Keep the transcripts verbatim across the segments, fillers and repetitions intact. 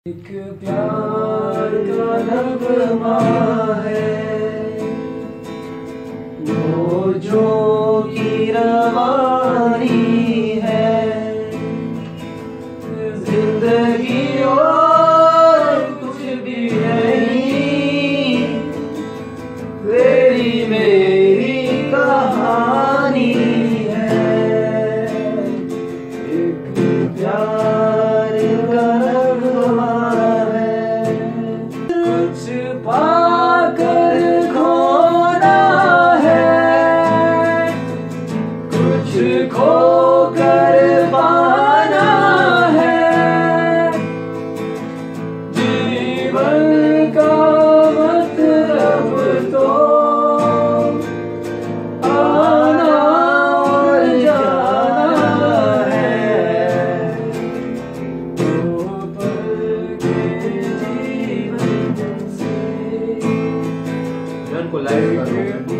एक प्यार का नगमा है वो जो की रवानी है, जिंदगी और कुछ भी नहीं, तेरी मेरी कहानी है। एक प्यार का नगमा है, कुछ पाकर खोना है, कुछ खोकर पाना है। जीवन का मतलब तो आना और जाना है, दो पल के जीवन से को लाइव करो।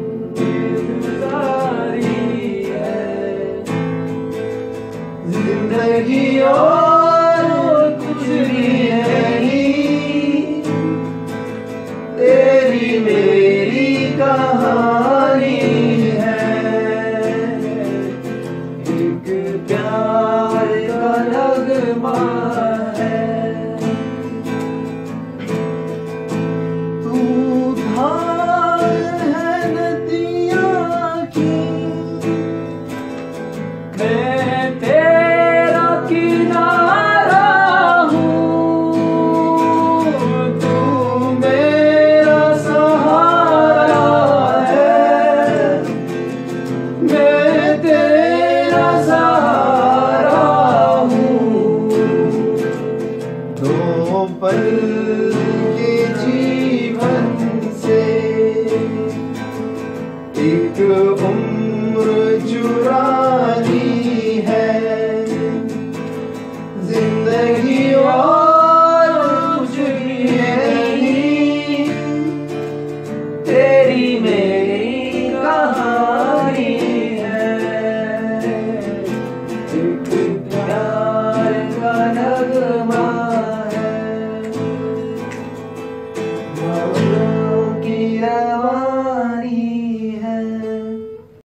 जिंदगी और कुछ भी नहीं, तेरी मेरी कहानी है। एक प्यार का नगमा है, तू धार है नदियाँ की, मैं तेरा किनारा हूँ, तू मेरा सहारा है, मैं तेरा सहारा हूँ। दो पल के जीवन से एक उम्र